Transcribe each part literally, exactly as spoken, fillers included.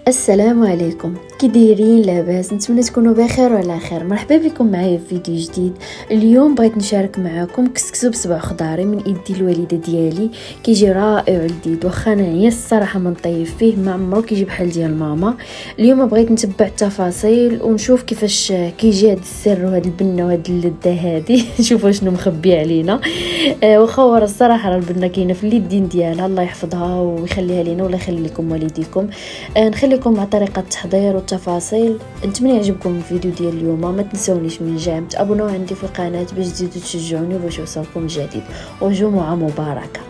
السلام عليكم، كي دايرين؟ لاباس؟ نتمنى تكونوا بخير وعلى خير. مرحبا بكم معايا في فيديو جديد. اليوم بغيت نشارك معكم كسكسو بصبع خضاري من ايدي الوالده ديالي. كيجي رائع ولذيذ، واخا انا عيا الصراحه ما نطيب فيه، ما عمرو كيجي بحال ديال ماما. اليوم بغيت نتبع التفاصيل ونشوف كيفاش كيجي هذا السر وهذا البنه وهذا اللذه هذه. شوفوا شنو مخبي علينا. آه واخا ورا الصراحه راه البنه كاينه في اليدين ديالها، الله يحفظها ويخليها لينا ولا يخلي لكم والديكم. آه نخليكم مع طريقه التحضير والتفاصيل. نتمنى يعجبكم الفيديو ديال اليوم. ما تنسونيش من جام تابوناو عندي في القناه باش تزيدوا تشجعوني باش يوصلكم الجديد، وجمعه مباركه.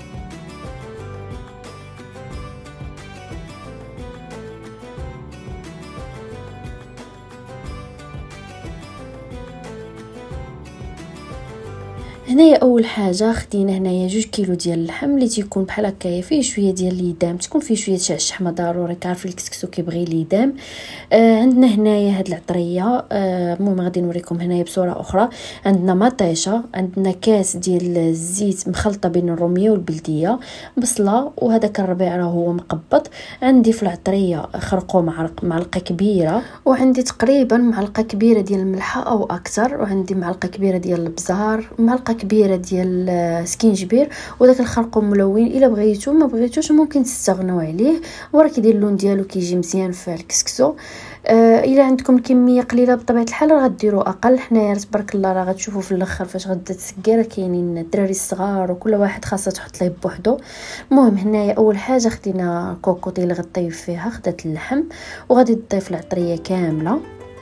هنايا اول حاجه خدينا هنايا جوج كيلو ديال اللحم اللي تيكون بحال هكايا فيه شويه ديال الليدام، تكون فيه شويه تاع الشحمه ضروري، كعارفين الكسكسو كيبغي الليدام. آه عندنا هنايا هاد العطريه. المهم آه غادي نوريكم هنايا بصوره اخرى. عندنا مطيشه، عندنا كاس ديال الزيت مخلطه بين الروميه والبلديه، بصله، وهذاك الربيع راه هو مقبط. عندي في العطريه خرقوم معلقه كبيره، وعندي تقريبا معلقه كبيره ديال الملحه او اكثر، وعندي معلقه كبيره ديال البزار، معلقه كبيره ديال سكينجبير، وداك الخرقوم ملون. الا بغيتو ما بغيتوش ممكن تستغنوا عليه، وراه كيدير اللون ديالو كيجي مزيان في الكسكسو. آه الا عندكم كميه قليله بطبيعه الحال راه غديروا اقل. حنايا تبارك الله راه غتشوفوا في الاخر فاش غدا تسكي راه كاينين الدراري الصغار وكل واحد خاصه تحط ليه بوحدو. المهم هنايا اول حاجه خدينا كوكوطي اللي غطيب فيها، خدات اللحم وغادي تضيف العطريه كامله.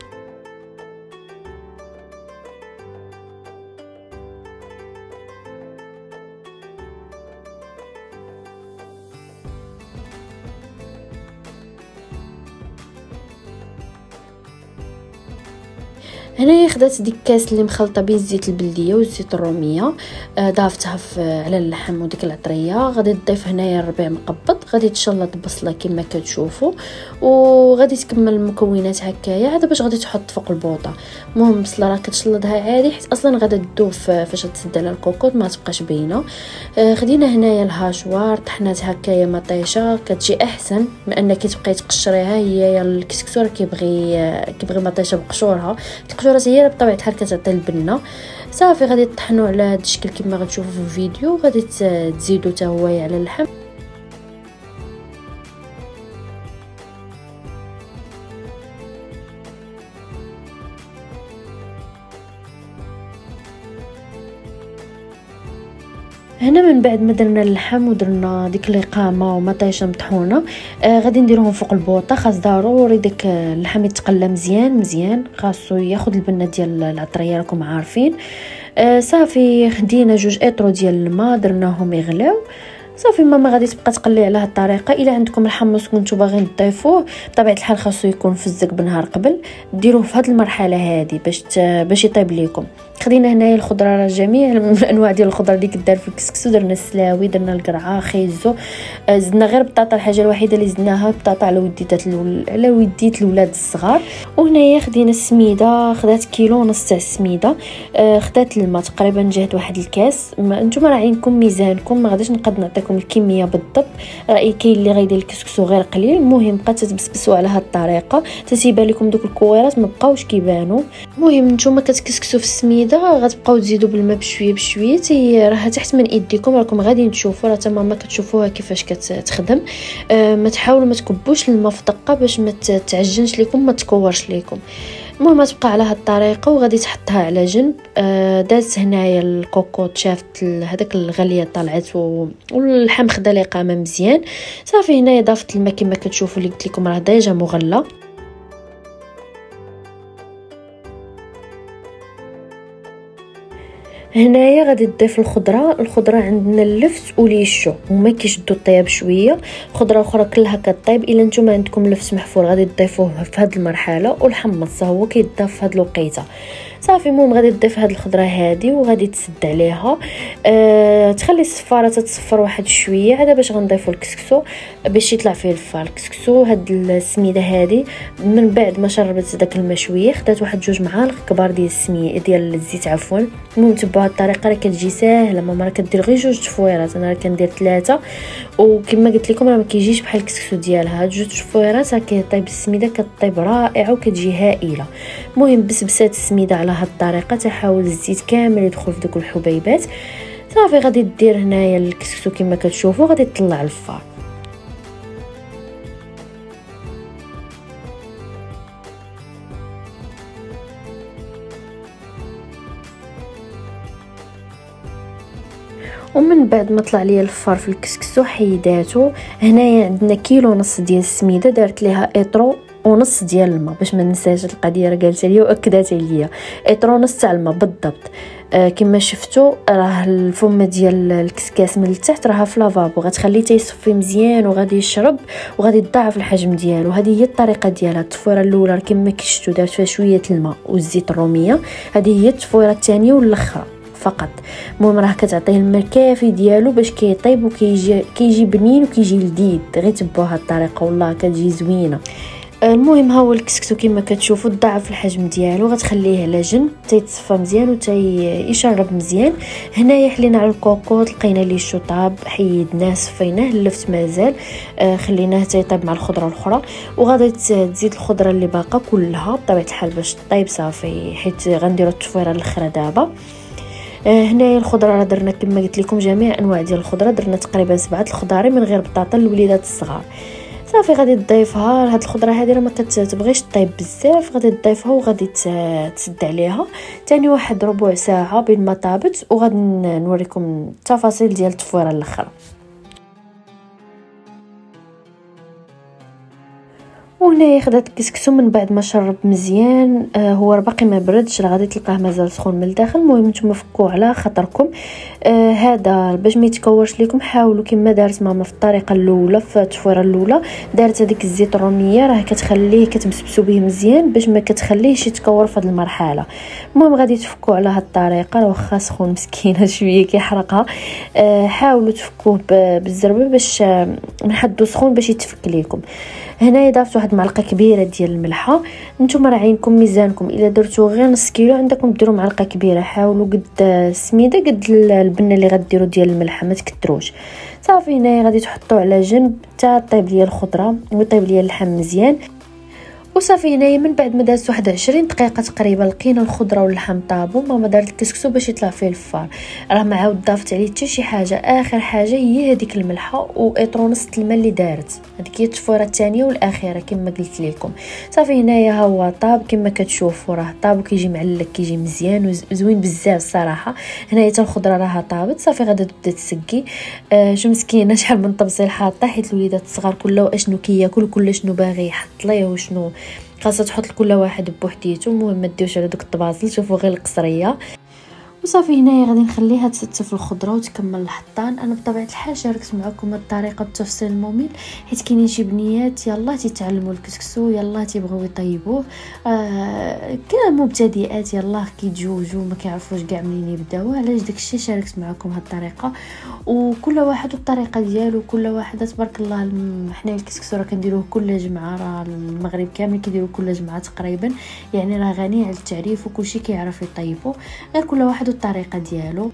هنايا خدات ديك الكاس اللي مخلطه بين الزيت البلديه والزيت الروميه، آه ضافتها على اللحم وديك العطريه. غادي تضيف هنايا الربيع مقبط، غادي تشلط البصله كما كتشوفوا، وغادي تكمل المكونات هكايا عاد باش غادي تحط فوق البوطه. المهم البصله راه كتشلطها عادي حيت اصلا غادا تذوب فاش تسد على الكوكوط ما تبقاش باينه. آه خدينا هنايا الهاشوار، طحنات هكايا مطيشه كتجي احسن من انك تبقاي تقشريها. هي الكسكسو راه كيبغي آه كيبغي مطيشه بقشورها، القشوره هي بطبيعه الحال كتعطي البنه. صافي غادي تطحنوا على هذا الشكل كما غتشوفوا في الفيديو، غادي تزيدوا حتى هو على اللحم. هنا من بعد ما درنا اللحم ودرنا ديك الاقامه ومطيشه مطحونه، آه غادي نديروهم فوق البوطه. خاص ضروري داك اللحم يتقلى مزيان مزيان، خاصو ياخذ البنه ديال العطريه راكم عارفين. آه صافي خدينا جوج اطرو ديال الماء درناهم يغلاو. صافي ماما غادي تبقى تقلي على هذه الطريقه. الا عندكم الحمص كنتو باغيين تضيفوه بطبيعه الحال خاصو يكون فزك بنهار قبل، ديروه في هذه المرحله هذه باش باش يطيب ليكم. خدينا هنايا الخضره، راه جميع الانواع ديال الخضره اللي كدار في الكسكسو. درنا السلاوي، درنا القرعه، خيزو، زدنا غير بطاطا. الحاجه الوحيده اللي زدناها بطاطا على وديتات الول... على وديت الاولاد الصغار. وهنايا خدينا السميده، خدات كيلو ونص تاع السميده. آه خدات الماء تقريبا جهه واحد الكاس. نتوما راه عينكم ميزانكم، ما غاديش نقد نعطيكم الكميه بالضبط، راه كاين اللي غيدير الكسكسو غير قليل. المهم بقات تبسبسوا على هذه الطريقه تتيبان لكم دوك الكويرات ما بقاوش كيبانوا. المهم نتوما كتكسكسوا في السميده غتبقاو تزيدوا بالماء بشويه بشويه، تي راه تحت من ايديكم راكم غادي تشوفوا، راه تماما كتشوفوها كيفاش كتخدم. آه ما تحاولوا ما تكبوش الماء في دقه باش ما تعجنش لكم ما تكورش لكم. المهم تبقى على هذه الطريقه وغادي تحطها على جنب. آه دازت هنايا الكوكوط، شافت هذاك الغليه طلعت واللحم خدا الاقامه مزيان. صافي هنايا ضافت الماء كما كتشوفوا اللي قلت لكم راه ديجا مغلى. هنايا غادي تضيف الخضره. الخضره عندنا اللفت وليشو هما كيشدوا الطياب شويه، خضره اخرى كلها كطيب. الا نتوما عندكم لفت محفور غادي تضيفوه في هذه المرحله، والحمص هو كيضاف في هذه الوقيته. صافي. المهم غادي تضيف هاد الخضره هادي وغادي تسد عليها. أه تخلي الصفاره تتصفر واحد شويه عاد باش غنضيفوا الكسكسو باش يطلع فيه الفار. الكسكسو هاد السميده هادي من بعد ما شربت داك الماء شويه خدات واحد جوج معالق كبار ديال السميه ديال الزيت عفوا. المهم تبعوا هاد الطريقه راه كتجي ساهله، ماما راه كدير غير جوج تفويرات، انا راه كندير ثلاثه وكما قلت لكم راه ما كيجيش بحال الكسكسو ديالها. هاد جوج تفويرات راه كيطيب السميده كطيب رائعه وكتجي هائله. المهم بسبسات السميده على هاد الطريقه تحاول الزيت كامل يدخل في دوك الحبيبات. صافي غادي دير هنايا الكسكسو كما كتشوفوا غادي تطلع الفار. ومن بعد ما طلع ليا الفار في الكسكسو حيداتو. هنايا عندنا كيلو ونص ديال السميده دارت ليها اطرو ونص ديال الماء باش ما ننساش القضيه، راه قالت لي واكدات عليا اطرو ونص تاع الماء بالضبط. آه كما شفتوا راه الفمه ديال الكسكاس من التحت راها في لافابو، غتخليه تيصفي مزيان وغادي يشرب وغادي تضاعف الحجم ديالو. هذه هي الطريقه ديالها. التفويره الاولى كما كشفتوا دارت فيها شويه الماء والزيت الروميه، هذه هي التفويره الثانيه والاخرى فقط. المهم راه كتعطيه الماء الكافي ديالو باش كيطيب وكيجي كيجي بنين وكيجي لذيذ. غير تبعوا هاد الطريقه والله كتجي زوينه. المهم ها هو الكسكسو كما كتشوفوا ضاعف الحجم ديالو، غتخليه على جنب تيتصفى مزيان وتيشرب مزيان. هنايا حلينا على الكوكوط لقينا ليه الشطاب حيدناه صفيناه اللفت مازال، آه خليناه تيطيب مع الخضره الاخرى. وغادي تزيد الخضره اللي باقا كلها بطبيعه الحال باش طيب صافي، حيت غنديروا التفويره الاخرى دابا. آه هنايا الخضره راه درنا كما قلت لكم جميع انواع ديال الخضره، درنا تقريبا سبعه الخضاري من غير بطاطا للوليدات الصغار. صافي غادي تضيفها هاد الخضره هذه راه ما كتبغيش طيب بزاف، غادي تضيفها وغادي تسد عليها ثاني واحد ربع ساعه بين ما طابت. وغادي نوريكم التفاصيل ديال التفويره الاخرى. وهنايا خدات الكسكسو من بعد ما شرب مزيان. آه هو راه باقي ما بردش، راه غادي تلقاه مازال سخون من الداخل. المهم نتوما فكوه على خاطركم. آه هذا باش ما يتكورش لكم حاولوا كما دارت ماما في الطريقه الاولى في التفويره الاولى، دارت هذيك الزيت الروميه راه كتخليه كتبسبسوا به مزيان باش ما كتخليهش يتكور في هذه المرحله. المهم غادي تفكوه على هذه الطريقه، راه واخا سخون مسكينه شويه كيحرقها. آه حاولوا تفكوه بالزربه باش آه نحدوا سخون باش يتفك لكم. هنايا ضافت واحد معلقه كبيره ديال الملحه. نتوما راه عينكم ميزانكم، الا درتو غير نص كيلو عندكم ديروا معلقه كبيره. حاولوا قد السميده قد البنه اللي غديروا ديال الملحه ما تكتروش. صافي هنايا غادي تحطوه على جنب حتى طيب ليا الخضره وطيب ليا اللحم مزيان. وصافي هنايا من بعد ما دازت واحد عشرين دقيقه تقريبا لقينا الخضره واللحم طابوا. ماما دارت الكسكسو باش يطلع فيه الفار، راه ما عاود ضافت عليه حتى شي حاجه. اخر حاجه هي هذيك الملحه واطرو نص الماء اللي دارت، هذيك هي التفويره الثانيه والاخيره كما قلت لكم. صافي هنايا ها هو طاب كما كتشوفوا، راه طاب وكيجي معلك كيجي مزيان وزوين بزاف الصراحه. هنايا حتى الخضره راها طابت. صافي غادا تبدا تسقي. آه شو مسكينه شحال من طبسيل حاطه، حيت الوليدات الصغار كل اشنو كياكل كل شنو باغي يحط ليه وشنو خاصها تحط لكل واحد بوحديته. المهم ما ديوش على دوك الطباصل، شوفوا غير القصريه. وصافي هنايا غادي نخليها تستف الخضره وتكمل الحطان. انا بطبيعه الحال شاركت معكم الطريقه بالتفصيل الممل، حيت كاينين شي بنيات يلاه تيتعلموا الكسكسو يلاه تيبغيو يطيبوه. آه كاين مبتدئات يلاه كيتجوجوا ما كيعرفوش كاع منين يبداو. علاش داكشي شاركت معكم هاد الطريقه، وكل واحد والطريقه ديالو. كل واحد تبارك الله. حنا الكسكسو راه كنديروه كل جمعه، راه المغرب كامل كيديروا كل جمعه تقريبا، يعني راه غني على التعريف وكلشي كيعرف يطيبو، غير كل واحد الطريقه ديالو.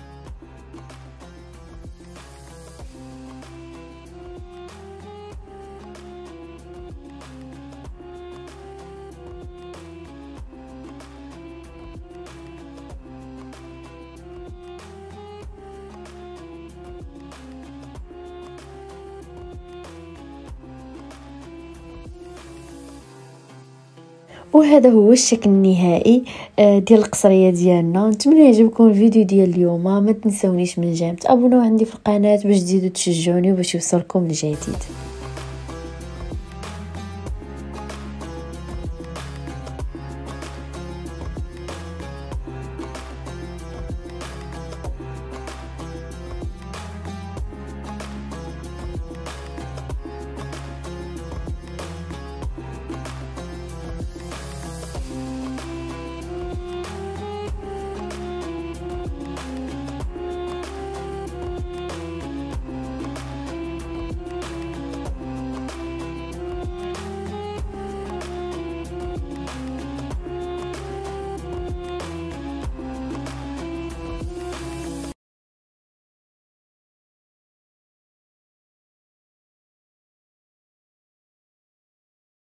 وهذا هو الشكل النهائي ديال القصريه ديالنا. نتمنى يعجبكم الفيديو ديال اليوم. ما تنسونيش من جنب تابوناو عندي في القناه باش تزيدوا تشجعوني وباش يوصلكم الجديد.